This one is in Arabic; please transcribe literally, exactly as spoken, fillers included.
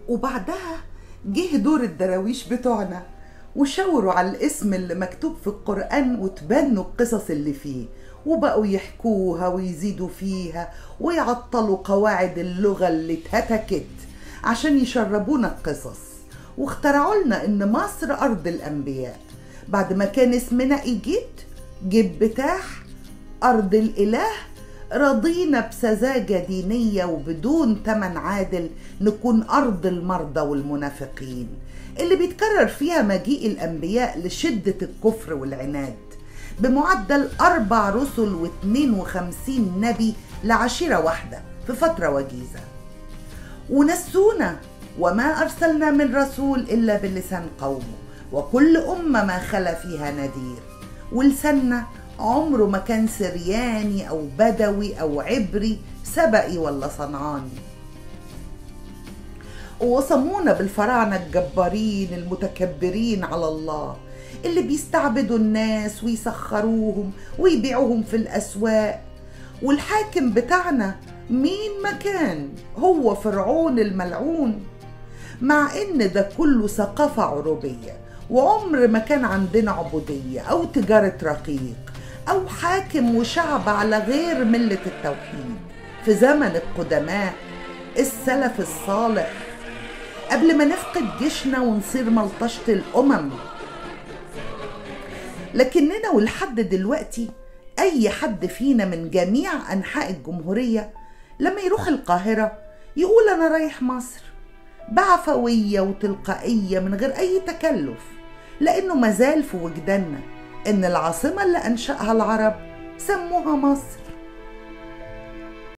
وبعدها جه دور الدراويش بتوعنا وشاوروا على الاسم اللي مكتوب في القرآن وتبنوا القصص اللي فيه، وبقوا يحكوها ويزيدوا فيها ويعطلوا قواعد اللغة اللي اتهتكت عشان يشربونا القصص، واخترعوا لنا ان مصر ارض الانبياء بعد ما كان اسمنا ايجيت جيب بتاح ارض الاله. رضينا بسذاجة دينية وبدون تمن عادل نكون ارض المرضى والمنافقين اللي بيتكرر فيها مجيء الانبياء لشدة الكفر والعناد، بمعدل اربع رسل واثنين وخمسين نبي لعشيرة واحدة في فترة وجيزة. ونسونا وما أرسلنا من رسول إلا بلسان قومه، وكل أمة ما خلا فيها نذير. ولساننا عمره ما كان سرياني أو بدوي أو عبري سبئي ولا صنعاني. ووصمونا بالفراعنة الجبارين المتكبرين على الله اللي بيستعبدوا الناس ويسخروهم ويبيعوهم في الأسواق. والحاكم بتاعنا مين ما كان هو فرعون الملعون، مع ان ده كله ثقافة عروبية، وعمر ما كان عندنا عبودية او تجارة رقيق او حاكم وشعب على غير ملة التوحيد في زمن القدماء السلف الصالح، قبل ما نفقد جيشنا ونصير ملطشة الامم. لكننا ولحد دلوقتي اي حد فينا من جميع انحاء الجمهورية لما يروح القاهرة يقول أنا رايح مصر بعفوية وتلقائية من غير أي تكلف، لأنه مازال في وجداننا إن العاصمة اللي أنشأها العرب سموها مصر.